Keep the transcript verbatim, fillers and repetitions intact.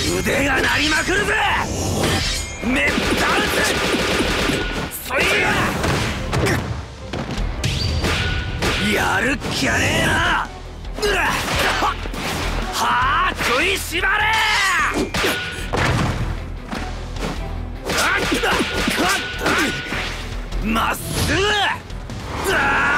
腕が鳴りまくるぜ。メッタウスそいややるっきゃねえな。はあ食いしばれ。まっすぐ。